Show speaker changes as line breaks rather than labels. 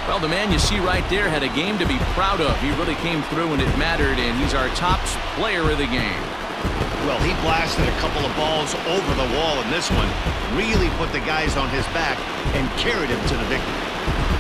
Well, the man you see right there had a game to be proud of. He really came through when it mattered, and he's our top player of the game.
Well, he blasted a couple of balls over the wall in this one, really put the guys on his back and carried him to the victory.